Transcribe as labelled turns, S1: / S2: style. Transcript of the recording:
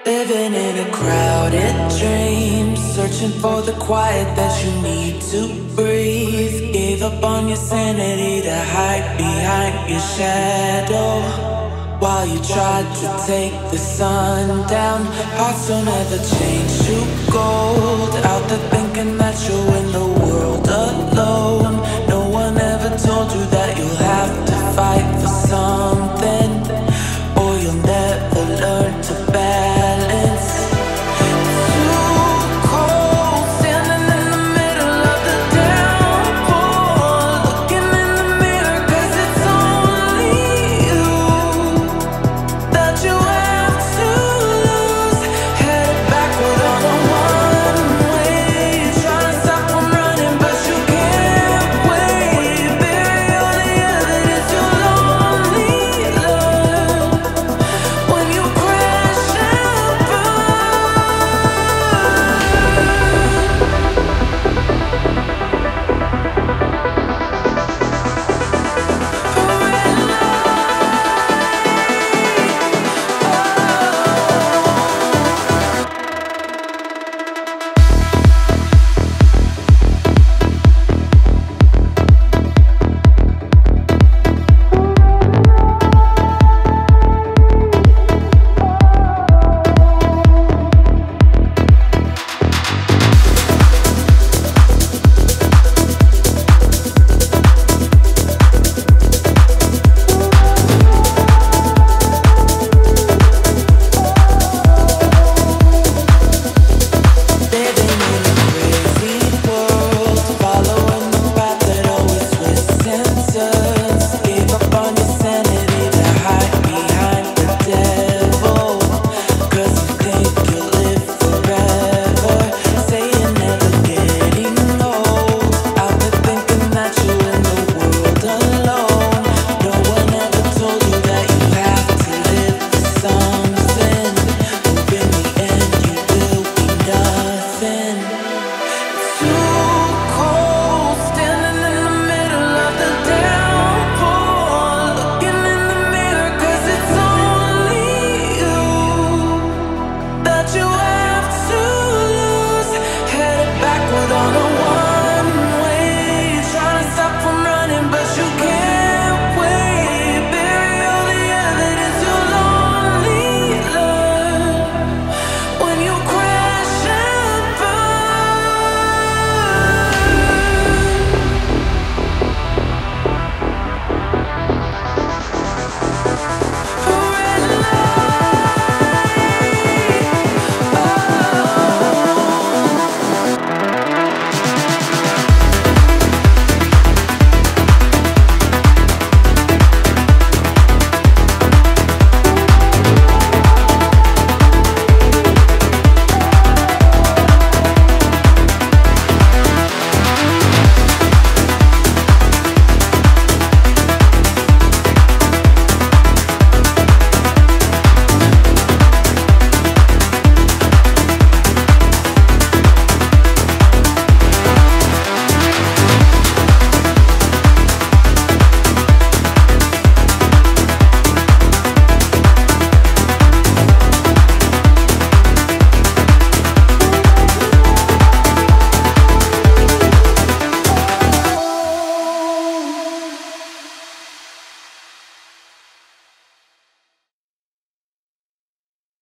S1: Living in a crowded dream, searching for the quiet that you need to breathe. Gave up on your sanity to hide behind your shadow, while you tried to take the sun down. Hearts don't ever change to gold, out there thinking that you're in the